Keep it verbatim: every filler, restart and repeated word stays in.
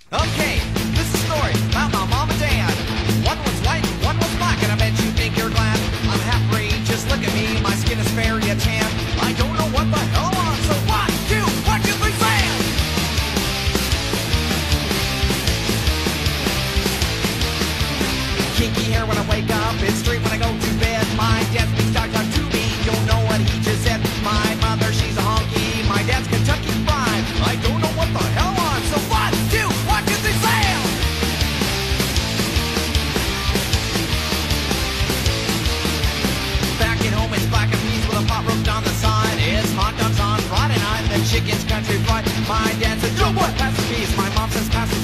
Okay, this is a story about my mom and dad. One was white, one was black, and I bet you think you're glad. I'm half breed, just look at me, my skin is very tan. I don't know what the hell I'm on, so one, two, one, two, three, bam! Kinky hair when I wake up, it's straight when I go to bed. My dad speaks talk talk to me, don't know what he just said. My mother, she's a honky, my dad's Kentucky Fried. I don't know what the hell I'm on, so one, two, one, two, three, bam! Back at home, it's black and peas with a pot roast on the side. It's hot dogs on Friday night, the chicken's country fried. My dad says, yo boy, pass the peas. My mom says, pass the